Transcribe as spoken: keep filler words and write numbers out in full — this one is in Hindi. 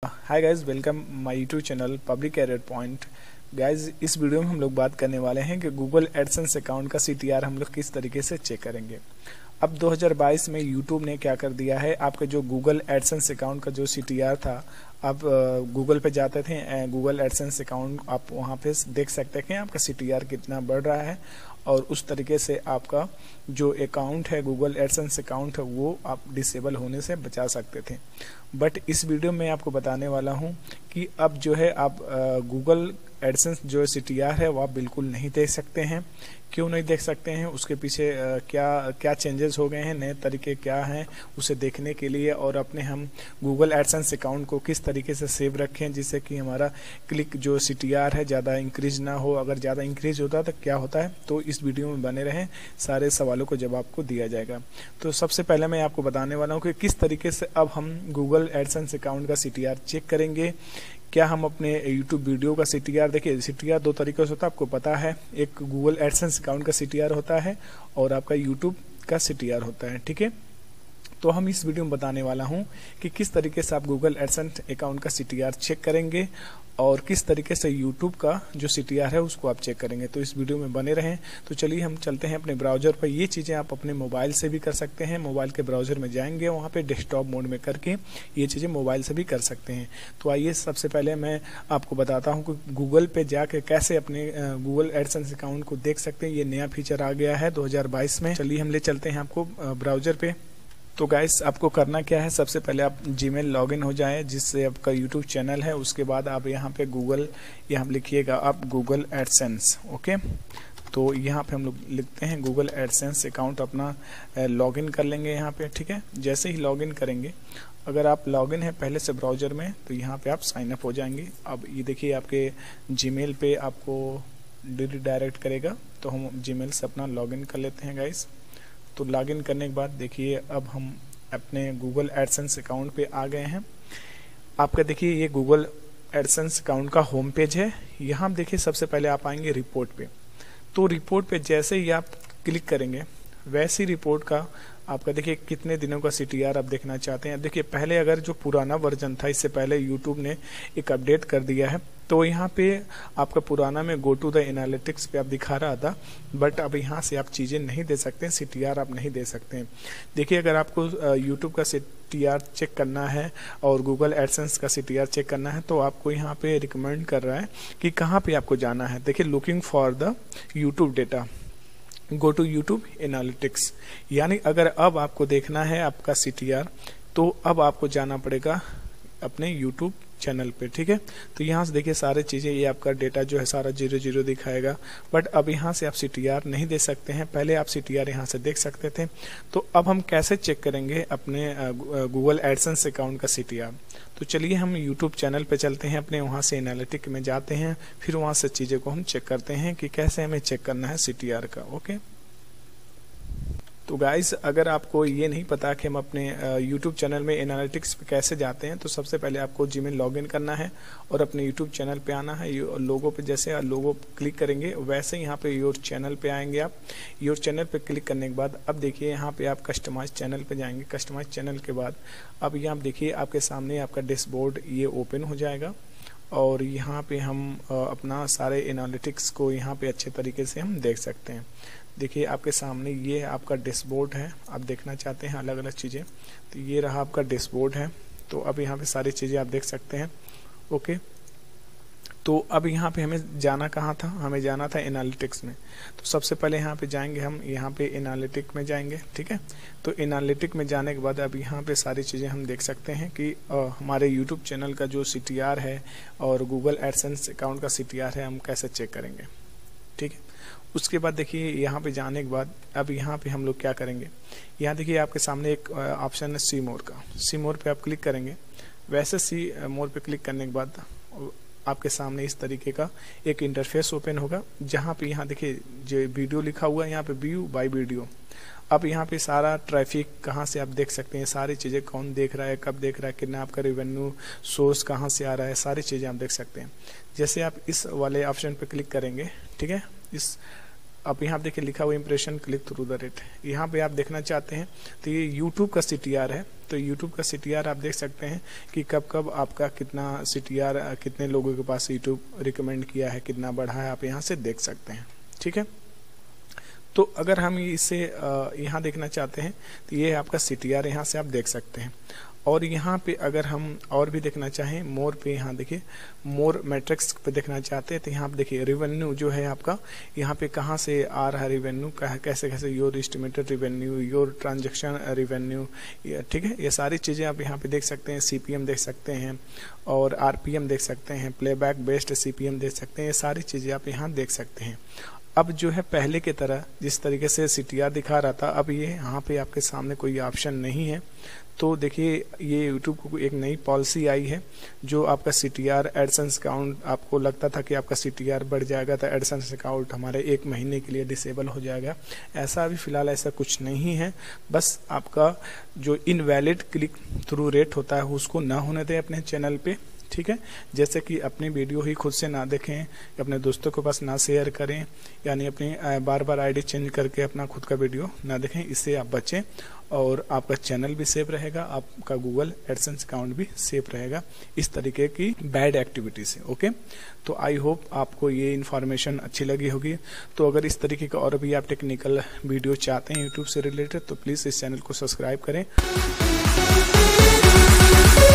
Hi guys, welcome my YouTube channel public career point. Guys, इस वीडियो में हम लोग बात करने वाले हैं कि गूगल एडसेंस अकाउंट का सीटीआर हम लोग किस तरीके से चेक करेंगे। अब दो हज़ार बाईस में यूट्यूब ने क्या कर दिया है, आपका जो गूगल एडसेंस अकाउंट का जो सीटीआर था, आप गूगल पे जाते थे, गूगल एडसेंस अकाउंट आप वहाँ पे देख सकते हैं आपका सीटीआर कितना बढ़ रहा है, और उस तरीके से आपका जो अकाउंट है गूगल एडसेंस अकाउंट है वो आप डिसेबल होने से बचा सकते थे। बट इस वीडियो में आपको बताने वाला हूँ कि अब जो है आप गूगल एडसेंस जो सीटीआर है वो आप बिल्कुल नहीं देख सकते हैं। क्यों नहीं देख सकते हैं, उसके पीछे आ, क्या क्या चेंजेस हो गए हैं, नए तरीके क्या हैं, उसे देखने के लिए और अपने हम गूगल एडसेंस अकाउंट को किस तरीके से सेव रखें जिससे कि हमारा क्लिक जो सीटीआर है ज़्यादा इंक्रीज ना हो। अगर ज़्यादा इंक्रीज होता है तो क्या होता है, तो इस वीडियो में बने रहें, सारे सवालों को जवाब आपको दिया जाएगा। तो सबसे पहले मैं आपको बताने वाला हूँ कि किस तरीके से अब हम गूगल एडसेंस अकाउंट का सीटीआर चेक करेंगे। क्या हम अपने यूट्यूब वीडियो का सीटीआर, देखिए सीटीआर दो तरीके से होता है, आपको पता है। एक गूगल एडसेंस अकाउंट का सीटीआर होता है और आपका यूट्यूब का सीटीआर होता है, ठीक है। तो हम इस वीडियो में बताने वाला हूं कि किस तरीके से आप गूगल एडसेंस अकाउंट का सीटीआर चेक करेंगे और किस तरीके से यूट्यूब का जो सीटीआर है उसको आप चेक करेंगे। तो इस वीडियो में बने रहें। तो चलिए हम चलते हैं अपने ब्राउजर पर। ये चीज़ें आप अपने मोबाइल से भी कर सकते हैं। मोबाइल के ब्राउजर में जाएंगे, वहाँ पे डेस्कटॉप मोड में करके ये चीज़ें मोबाइल से भी कर सकते हैं। तो आइए सबसे पहले मैं आपको बताता हूँ कि गूगल पे जाके कैसे अपने गूगल एडसेंस अकाउंट को देख सकते हैं। ये नया फीचर आ गया है दो हज़ार बाईस में। चलिए हम ले चलते हैं आपको ब्राउजर पे। तो गाइस, आपको करना क्या है, सबसे पहले आप जीमेल लॉगिन हो जाए जिससे आपका यूट्यूब चैनल है। उसके बाद आप यहाँ पे गूगल, यहाँ लिखिएगा आप गूगल एडसेंस, ओके। तो यहाँ पे हम लोग लिखते हैं गूगल एडसेंस अकाउंट, अपना लॉगिन कर लेंगे यहाँ पे, ठीक है। जैसे ही लॉगिन करेंगे, अगर आप लॉगिन है पहले से ब्राउजर में, तो यहाँ पे आप साइन अप हो जाएंगे। अब ये देखिए आपके जीमेल पे आपको डायरेक्ट करेगा, तो हम जीमेल से अपना लॉगिन कर लेते हैं गाइस। तो लॉगिन करने के बाद देखिए अब हम अपने गूगल एडसेंस अकाउंट पे आ गए हैं। आपका देखिए ये गूगल एडसेंस अकाउंट का होम पेज है। यहाँ देखिए सबसे पहले आप आएंगे रिपोर्ट पे। तो रिपोर्ट पे जैसे ही आप क्लिक करेंगे, वैसी रिपोर्ट का आपका देखिए कितने दिनों का सीटीआर आप देखना चाहते हैं। देखिए पहले अगर जो पुराना वर्जन था, इससे पहले यूट्यूब ने एक अपडेट कर दिया है, तो यहाँ पे आपका पुराना में गो टू द एनालिटिक्स पे आप दिखा रहा था, बट अब यहाँ से आप चीज़ें नहीं दे सकते हैं, सीटीआर आप नहीं दे सकते हैं। देखिए अगर आपको यूट्यूब का सीटीआर चेक करना है और गूगल एडसेंस का सीटीआर चेक करना है, तो आपको यहाँ पे रिकमेंड कर रहा है कि कहाँ पे आपको जाना है। देखिए looking for the YouTube data, go to YouTube analytics. यानी अगर अब आपको देखना है आपका सीटीआर, तो अब आपको जाना पड़ेगा अपने यूट्यूब चैनल पे, ठीक है। तो यहाँ से देखिए सारे चीज़ें, ये आपका डेटा जो है सारा जीरो जीरो दिखाएगा, बट अब यहाँ से आप सीटीआर नहीं दे सकते हैं। पहले आप सीटीआर यहाँ से देख सकते थे। तो अब हम कैसे चेक करेंगे अपने गूगल एडसेंस अकाउंट का सीटीआर। तो चलिए हम यूट्यूब चैनल पे चलते हैं अपने, वहाँ से एनालिटिक में जाते हैं, फिर वहाँ से चीज़ें को हम चेक करते हैं कि कैसे हमें चेक करना है सीटीआर का, ओके। तो गाइस, अगर आपको ये नहीं पता कि हम अपने यूट्यूब चैनल में एनालिटिक्स पे कैसे जाते हैं, तो सबसे पहले आपको जीमेल लॉगिन करना है और अपने यूट्यूब चैनल पे आना है। लोगो पे जैसे लोगो क्लिक करेंगे, वैसे यहाँ पे योर चैनल पे आएंगे आप। योर चैनल पे क्लिक करने के बाद अब देखिए यहाँ पे आप कस्टमाइज चैनल पे जाएंगे। कस्टमाइज चैनल के बाद अब यहाँ देखिए आपके सामने आपका डैशबोर्ड ये ओपन हो जाएगा, और यहाँ पे हम अपना सारे एनालिटिक्स को यहाँ पे अच्छे तरीके से हम देख सकते हैं। देखिए आपके सामने ये आपका डैशबोर्ड है। आप देखना चाहते हैं अलग अलग चीज़ें, तो ये रहा आपका डैशबोर्ड है। तो अब यहाँ पे सारी चीज़ें आप देख सकते हैं, ओके। तो अब यहाँ पे हमें जाना कहाँ था, हमें जाना था एनालिटिक्स में। तो सबसे पहले यहाँ पे जाएंगे हम, यहाँ पे एनालिटिक में जाएंगे, ठीक है। तो एनालिटिक में जाने के बाद अब यहाँ पे सारी चीज़ें हम देख सकते हैं कि आ, हमारे यूट्यूब चैनल का जो सीटीआर है और गूगल एडसेंस अकाउंट का सीटीआर है, हम कैसे चेक करेंगे, ठीक है। उसके बाद देखिए यहाँ पे जाने के बाद अब यहाँ पे हम लोग क्या करेंगे, यहाँ देखिए आपके सामने एक ऑप्शन है सी मोर का। सी मोर पे आप क्लिक करेंगे। वैसे सी मोर पे क्लिक करने के बाद आपके सामने इस तरीके का एक इंटरफेस ओपन होगा, जहाँ पे यहाँ देखिए जो वीडियो लिखा हुआ है, यहाँ पे व्यू बाय वीडियो। अब यहाँ पे सारा ट्रैफिक कहाँ से आप देख सकते हैं, सारी चीज़ें कौन देख रहा है, कब देख रहा है, कितना आपका रेवेन्यू सोर्स कहाँ से आ रहा है, सारी चीज़ें आप देख सकते हैं। जैसे आप इस वाले ऑप्शन पे क्लिक करेंगे, ठीक है, इस अब यहाँ देखिए लिखा हुआ impression click through the rate, यहाँ पे आप देखना चाहते हैं तो ये यूट्यूब का सीटीआर है। तो यूट्यूब का सी टी आर आप देख सकते हैं कि कब कब आपका कितना सी टी आर कितने लोगों के पास यूट्यूब रिकमेंड किया है, कितना बढ़ा है, आप यहाँ से देख सकते हैं। ठीक है, तो अगर हम इसे यहाँ देखना चाहते हैं तो ये आपका सी टी आर यहाँ से आप देख सकते हैं। और यहाँ पे अगर हम और भी देखना चाहें मोर पे, यहाँ देखिए मोर मैट्रिक्स पे देखना चाहते हैं तो यहाँ पे देखिए रिवेन्यू जो है आपका, यहाँ पे कहाँ से आ रहा है रिवेन्यू, कैसे कैसे your estimated revenue, your transaction revenue, ठीक है, ये सारी चीज़ें आप यहाँ पे देख सकते हैं। सी पी एम देख सकते हैं और आर पी एम देख सकते हैं, playback based C P M देख सकते हैं, ये सारी चीज़ें आप यहाँ देख सकते हैं। अब जो है पहले की तरह जिस तरीके से सी टी आर दिखा रहा था, अब ये यहाँ पे आपके सामने कोई ऑप्शन नहीं है। तो देखिए ये यूट्यूब को एक नई पॉलिसी आई है जो आपका C T R AdSense account, आपको लगता था कि आपका सी टी आर बढ़ जाएगा तो एडसेंस अकाउंट हमारे एक महीने के लिए डिसेबल हो जाएगा। ऐसा अभी फिलहाल ऐसा कुछ नहीं है, बस आपका जो इनवैलिड क्लिक थ्रू रेट होता है उसको ना होने दें अपने चैनल पे। ठीक है, जैसे कि अपनी वीडियो ही खुद से ना देखें, अपने दोस्तों के पास ना शेयर करें, यानी अपनी बार बार आईडी चेंज करके अपना खुद का वीडियो ना देखें, इससे आप बचें और आपका चैनल भी सेफ रहेगा, आपका गूगल एडसेंस अकाउंट भी सेफ रहेगा इस तरीके की बैड एक्टिविटी से। ओके, तो आई होप आपको ये इन्फॉर्मेशन अच्छी लगी होगी। तो अगर इस तरीके का और भी आप टेक्निकल वीडियो चाहते हैं यूट्यूब से रिलेटेड तो प्लीज़ इस चैनल को सब्सक्राइब करें।